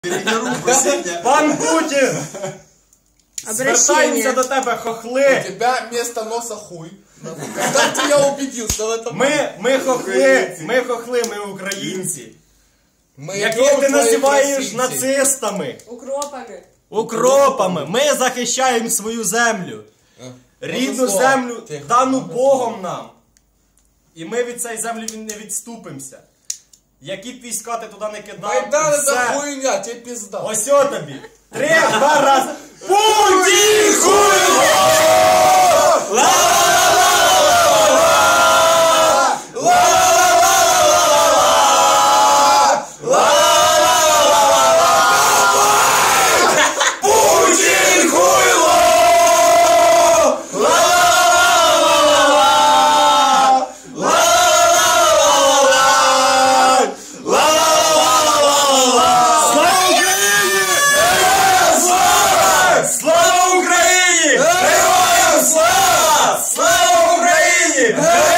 Пан Путін! Звертаємося до тебе, У хохли! тебя вместо носа хуй. Когда ты я убедился в этом? Ми хохли, ми українці. Мы Яких идем ти твоей називаєш просите. нацистами, Укропами. укропами. Ми захищаємо свою землю. Рідну слово. землю, Тихо. дану Богом нам. І ми від цієї землі не відступимося. Які б війська ти туди не кидав, Майдан это все. хуйня, тебе пизда. Ось о тобі. 3-2 раз. Путін хуйло! Путін хуйло! Слава Україні! Героям слава! Слава Україні!